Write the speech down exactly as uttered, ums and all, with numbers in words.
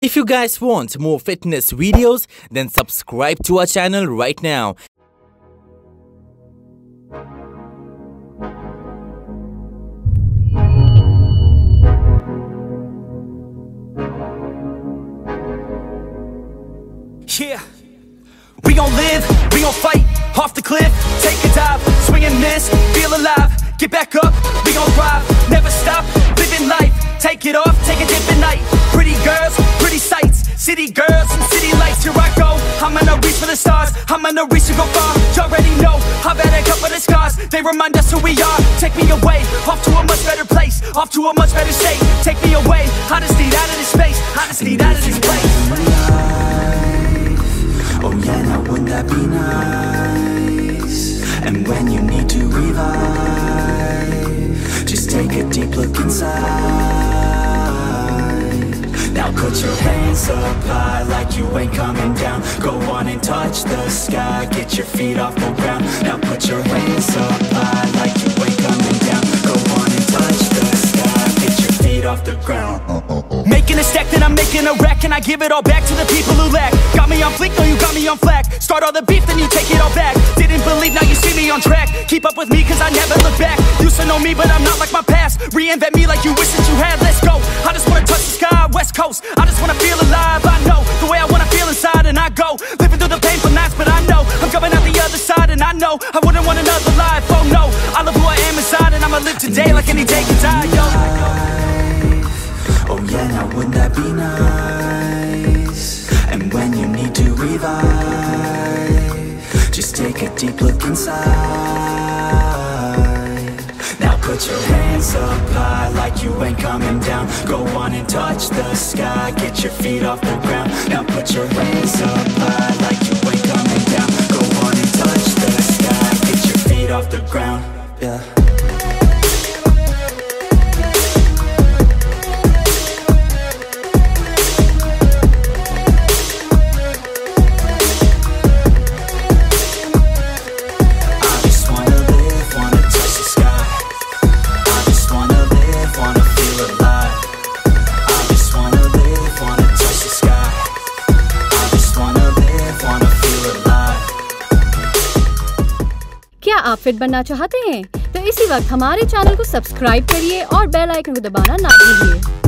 If you guys want more fitness videos, then subscribe to our channel right now. Yeah, we gon' live, we gon' fight, off the cliff, take a dive, swing and miss, feel alive, get back up, we gon' thrive, never stop, living life, take it off, take a dip at night, pretty girls, pretty sights, city girls and city lights, here I go, I'm gonna reach for the stars, I'm gonna reach to go far, you already know, I've had a couple of scars, they remind us who we are, take me away, off to a much better place, off to a much better state, take me away, I just need out of this space, I just need out of this place. Oh yeah, now wouldn't that be nice? And when you need to revive, just take a deep look inside. Now put your hands up high like you ain't coming down. Go on and touch the sky, get your feet off the ground. Now put your hands up high like you ain't coming down. Go on and touch the sky, get your feet off the ground. Making a stack, then I'm making a rack, and I give it all back to the people who lack. Got me on fleek, no you got me on flack. Start all the beef, then you take it all back. Didn't believe, now you see me on track. Keep up with me, cause I never look back. Used to know me, but I'm not like my past. Reinvent me like you wish that you had, let's go. I just wanna touch the sky, west coast. I just wanna feel alive, I know the way I wanna feel inside, and I go living through the painful nights, but I know I'm coming out the other side, and I know I wouldn't want another life, oh no. I love who I am inside, and I'ma live today like any day can die, yo. Oh yeah, now wouldn't that be nice? And when you need to revive, just take a deep look inside. Now put your hands up high like you ain't coming down. Go on and touch the sky, get your feet off the ground. Now put your hands up high like you ain't coming down. Go on and touch the sky, get your feet off the ground. Yeah. क्या आप fit बनना चाहते हैं? तो इसी वक्त हमारे channel को सब्सक्राइब करिए और बेल आइकन को दबाना ना भूलिए।